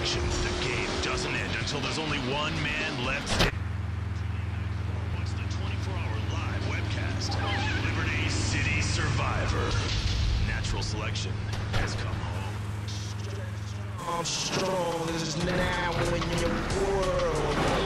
selection. The game doesn't end until there's only one man left standing. Watch the 24-hour live webcast. Liberty City Survivor. Natural selection has come home. I'm strong as now in your world.